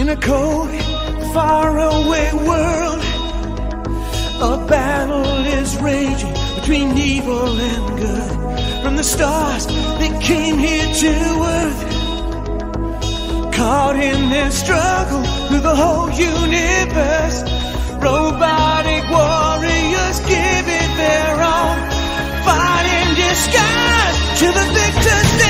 In a cold, faraway world, a battle is raging between evil and good. From the stars that came here to earth, caught in their struggle through the whole universe, robotic warriors give it their all, fight in disguise till the victors die.